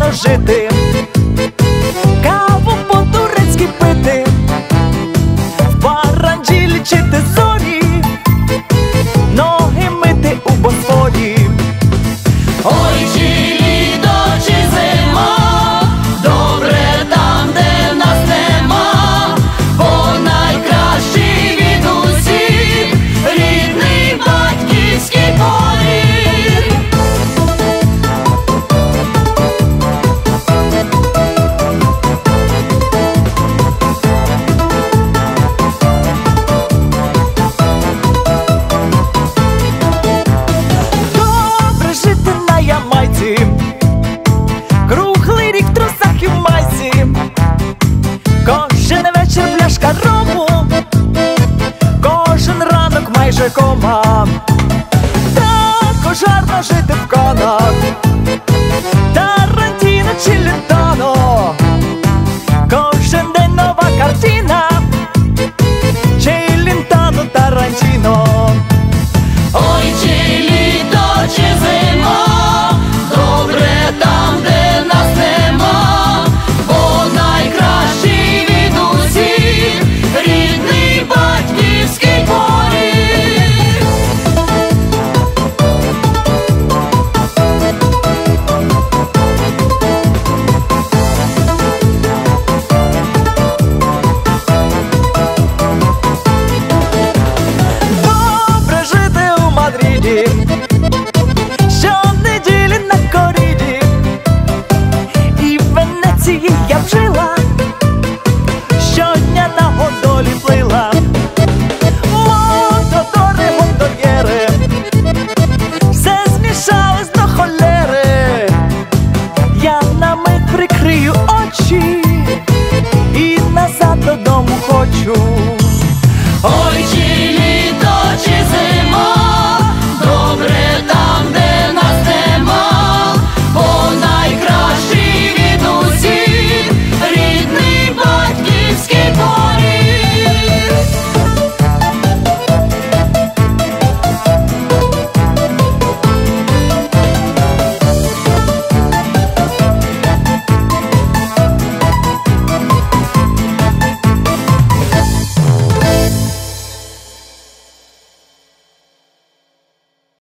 гарно жити, каву по-турецьки пити, в паранджі лічити зорі, ноги мити у Босфорі. Ой, чи літо, чи зима, добре там, де нас нема, бо найкращий від усіх рідний батьківський поріг. Добре жити на Ямайці, круглий рік в трусах і в майці, кожен вечір пляшка рому, кожен ранок майже кома. Також гарно жити в Канах,